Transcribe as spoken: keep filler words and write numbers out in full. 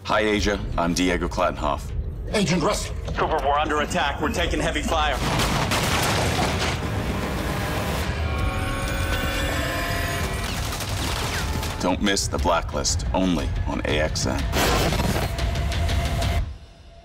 Hi, Asia. I'm Diego Klattenhoff. Agent Ressler. Cooper, we're under attack. We're taking heavy fire. Don't miss the Blacklist, only on A X N.